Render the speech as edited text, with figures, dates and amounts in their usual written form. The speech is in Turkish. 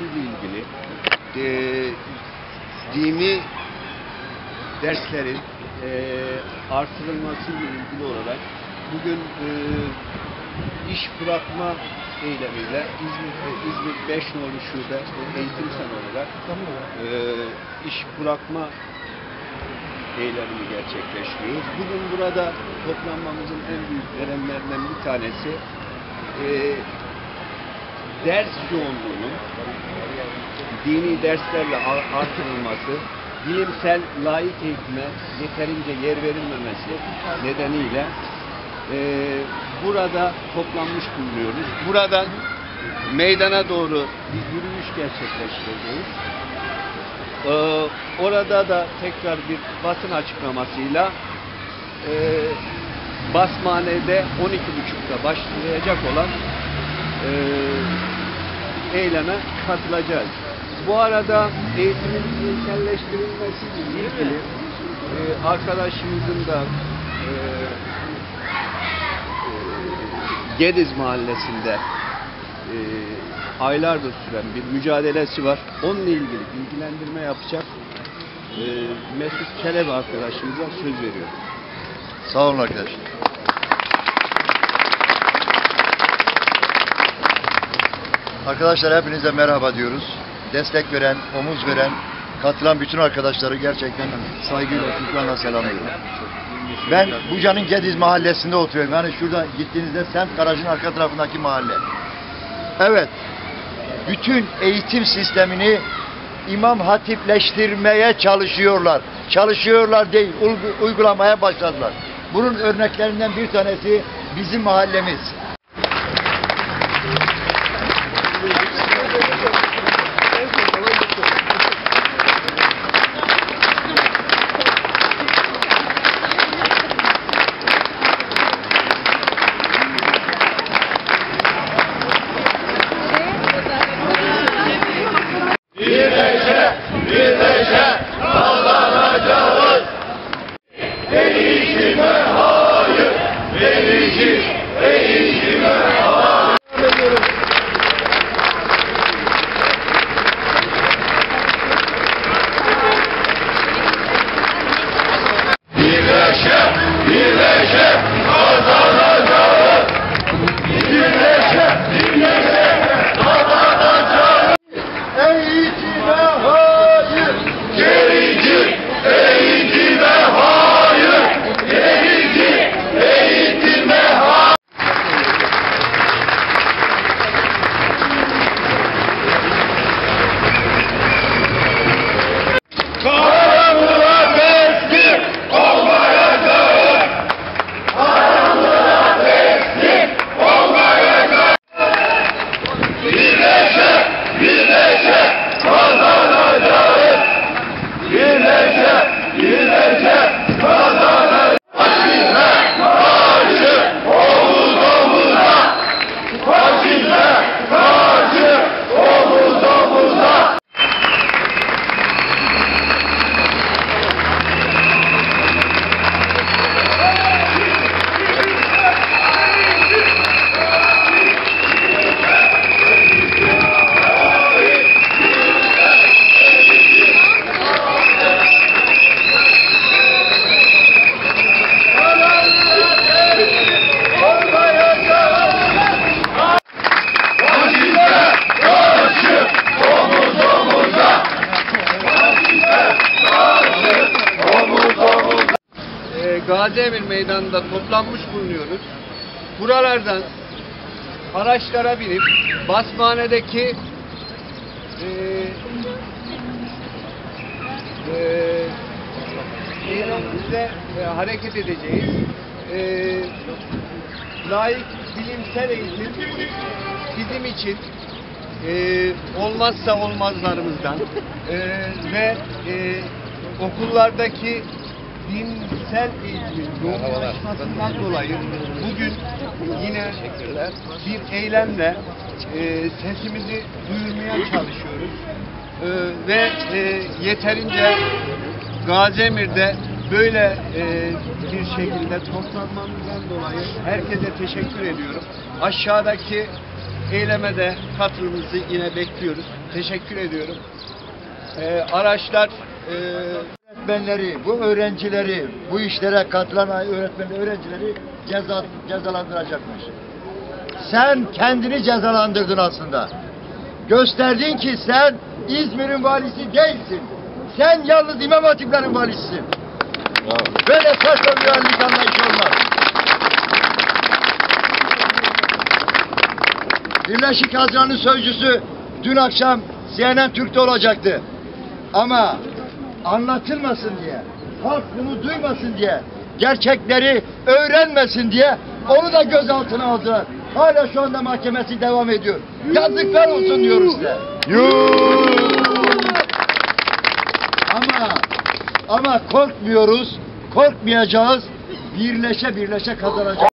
ile ilgili dini derslerin artırılması ile ilgili olarak bugün iş bırakma eylemiyle İzmir 5 nolu şube eğitim sen olarak iş bırakma eylemini gerçekleştiriyoruz. Bugün burada toplanmamızın en büyük nedenlerinden bir tanesi ders yoğunluğunun dini derslerle artırılması, bilimsel layık eğitime yeterince yer verilmemesi nedeniyle burada toplanmış bulunuyoruz. Buradan meydana doğru bir yürüyüş gerçekleştireceğiz. Orada da tekrar bir basın açıklamasıyla Basmane'de 12.30'da başlayacak olan eyleme katılacağız. Bu arada eğitimin ilkelleştirilmesiyle ilgili arkadaşımızın da Gediz Mahallesi'nde aylardır süren bir mücadelesi var. Onunla ilgili bilgilendirme yapacak Mesut Çelebi arkadaşımıza söz veriyorum. Sağ olun arkadaşlar. Arkadaşlar hepinize merhaba diyoruz. Destek veren, omuz veren, katılan bütün arkadaşları gerçekten saygıyla, şükranla selamlıyorum. Ben Buca'nın Gediz Mahallesi'nde oturuyorum. Yani şurada gittiğinizde semt garajın arka tarafındaki mahalle. Evet, bütün eğitim sistemini İmam Hatipleştirmeye çalışıyorlar. Çalışıyorlar değil, uygulamaya başladılar. Bunun örneklerinden bir tanesi bizim mahallemiz. Birleşe kazanacağız. Eğitime hayır, eğitime hayır. Birleşe kazanacağız. Birleşe kazanacağız. Eğitime hayır! Gerici eğitime hayır! Gerici eğitime hayır! Karanlığa teslim olmayacağız! Karanlığa teslim olmayacağız! Birleşe kazanacağız! Birleşe kazanacağız! Faşizme karşı omuz omuza! Faşizme karşı omuz omuza! Gaziemir Meydanı'nda toplanmış bulunuyoruz. Buralardan araçlara binip Basmane'deki eylemimize hareket edeceğiz. Layık bilimsel eğitim bizim için olmazsa olmazlarımızdan ve okullardaki dinsel eğitimin yoğunlaşmasından dolayı bugün yine bir eylemle sesimizi duyurmaya çalışıyoruz. Ve yeterince Gaziemir'de böyle bir şekilde toplanmamızdan dolayı herkese teşekkür ediyorum. Aşağıdaki eyleme de katılımınızı yine bekliyoruz. Teşekkür ediyorum. Araçlar Öğretmenleri, bu öğrencileri, bu işlere katılan öğrencileri cezalandıracakmış. Sen kendini cezalandırdın aslında. Gösterdin ki sen İzmir'in valisi değilsin. Sen yalnız İmam Hatiplerin valisisin. Böyle saçma bir valilik anlayışı olmaz. Birleşik Haziran'ın sözcüsü dün akşam CNN Türk'te olacaktı. Ama anlatılmasın diye, halk bunu duymasın diye, gerçekleri öğrenmesin diye onu da gözaltına aldılar. Hala şu anda mahkemesi devam ediyor. Yazıklar olsun diyoruz size. Ama korkmuyoruz, korkmayacağız. Birleşe birleşe kazanacağız.